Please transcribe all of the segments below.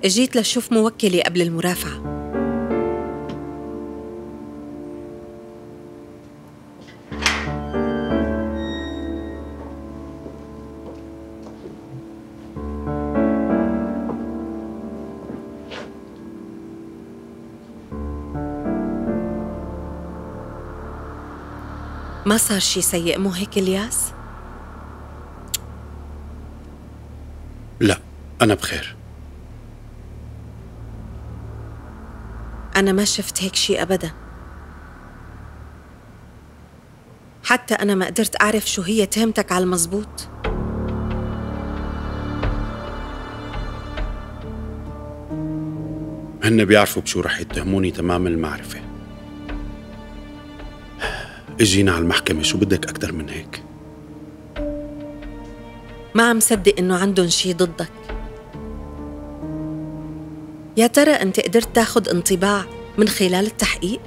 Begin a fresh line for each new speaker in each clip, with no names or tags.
جيت لشوف موكلي قبل المرافعة. ما صار شي سيء مو هيك الياس؟
لا، أنا بخير.
أنا ما شفت هيك شي أبدا. حتى أنا ما قدرت أعرف شو هي تهمتك على المزبوط.
هن بيعرفوا بشو رح يتهموني تمام المعرفة. اجينا على المحكمة، شو بدك أكتر من هيك؟
ما عم صدق إنه عندن شي ضدك. يا ترى أنت قدرت تاخد انطباع من خلال التحقيق؟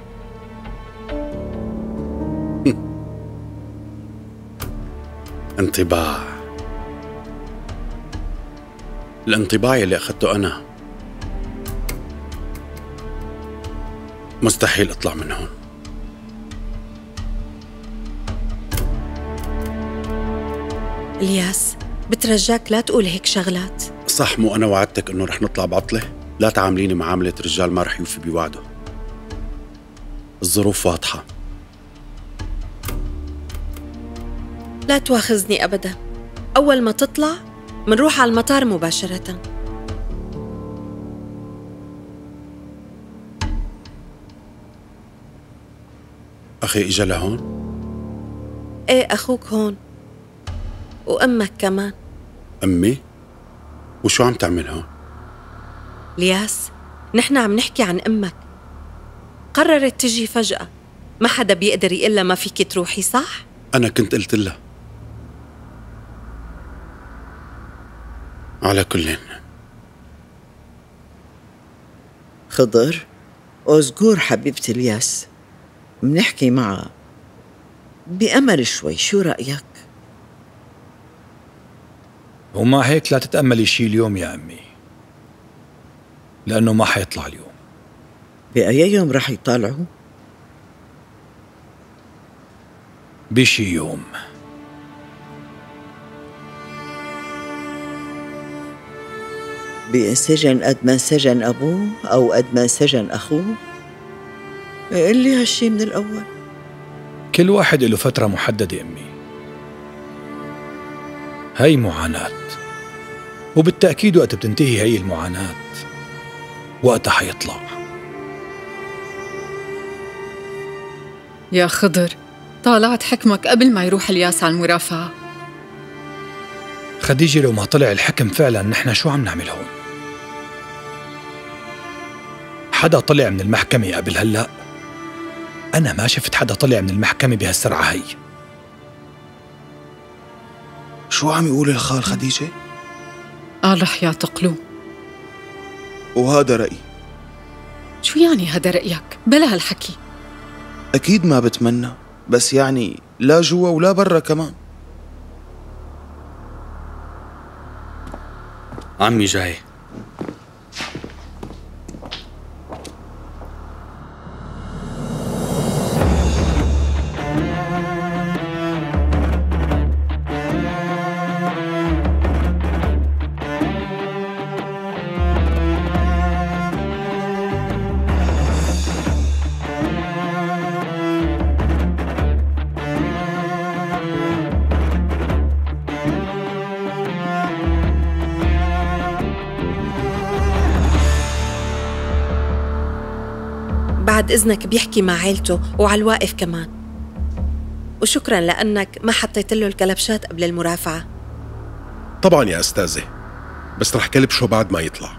انطباع؟ الانطباع اللي أخذته أنا مستحيل أطلع من هون.
الياس، بترجاك لا تقول هيك شغلات.
صح، مو أنا وعدتك إنه رح نطلع بعطلة؟ لا تعامليني معاملة رجال ما رح يوفي بوعده. الظروف واضحة.
لا تواخذني أبدا. أول ما تطلع منروح على المطار مباشرة.
أخي إجا لهون؟
إيه، أخوك هون وأمك كمان.
أمي؟ وشو عم تعمل هون؟
الياس، نحن عم نحكي عن أمك. قررت تجي فجأة، ما حدا بيقدر يقلها ما فيك تروحي، صح؟
أنا كنت قلت لها. على كل.
خضر، أزقور حبيبتي الياس، منحكي معها بأمل شوي، شو رأيك؟
وما هيك لا تتأملي شي اليوم يا أمي، لأنه ما حيطلع اليوم.
بأي يوم رح يطالعوا؟
بشي يوم.
بينسجن قد ما انسجن أبوه أو قد ما انسجن أخوه؟ قل لي هالشي من الأول.
كل واحد له فترة محددة أمي، هاي معاناة، وبالتأكيد وقت بتنتهي هاي المعاناة وقتها حيطلع.
يا خضر، طالعت حكمك قبل ما يروح الياس على المرافعة.
خديجة، لو ما طلع الحكم فعلا نحن شو عم نعمل هون؟ حدا طلع من المحكمة قبل هلأ؟ أنا ما شفت حدا طلع من المحكمة بهالسرعة هي.
شو عم يقول الخال خديجة؟
قال رح يعتقلوه.
وهذا رأيي.
شو يعني هذا رأيك؟ بلا هالحكي.
أكيد ما بتمنى، بس يعني لا جوا ولا برا كمان.
عمي جاي.
بعد إذنك بيحكي مع عيلته وعلى الواقف كمان. وشكراً لأنك ما حطيت له الكلبشات قبل المرافعة.
طبعاً يا أستاذة، بس رح كلبشه بعد ما يطلع.